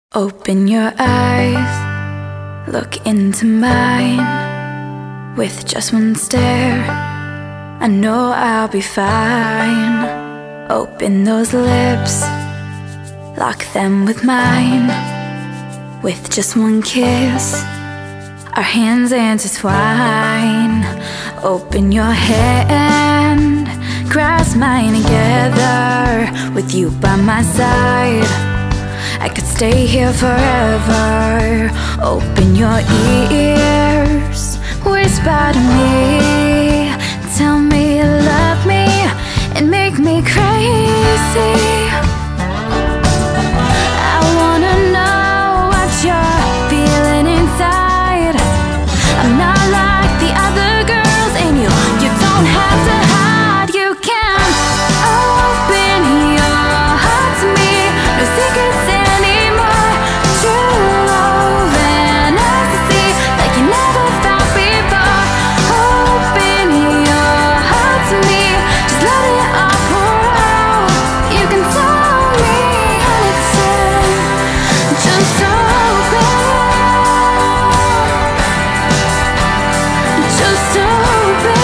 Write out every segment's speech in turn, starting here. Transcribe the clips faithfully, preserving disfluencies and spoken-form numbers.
Open your eyes, look into mine. With just one stare, I know I'll be fine. Open those lips, lock them with mine. With just one kiss, our hands intertwine. Open your hand, grasp mine together. With you by my side, I could stay here forever. Open your ears, whisper to me. Tell me you love me and make me crazy. I wanna know what you're feeling inside. I'm not like the other girls, and you, you don't have to hide. You can open your heart to me. No secrets anymore. True love and ecstasy like you never felt before. Open your heart to me. Just let it all pour out. You can tell me anything. Just open. Just open.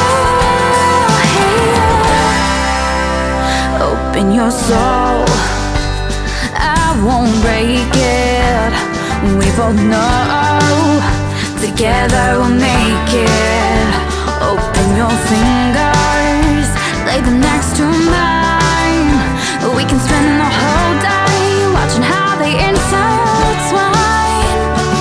Yeah. Open your soul, I won't break it. We both know together we'll make it. Open your fingers, lay them next to mine. We can spend the whole day watching how they intertwine.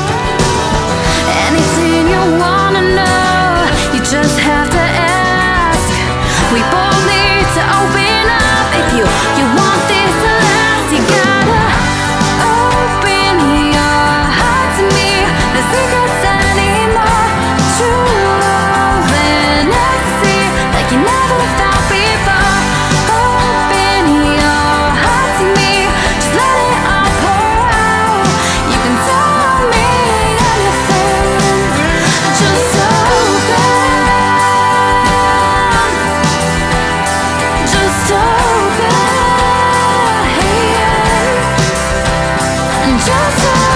Anything you wanna know, you just have to ask. We both need to open up. If you, you want this to last, you gotta open your heart to me. No secrets anymore. True love and ecstasy like you never felt before. Open your heart to me. Just let it all pour out. You can tell me anything. Just open. Just open. Yeah. Just open.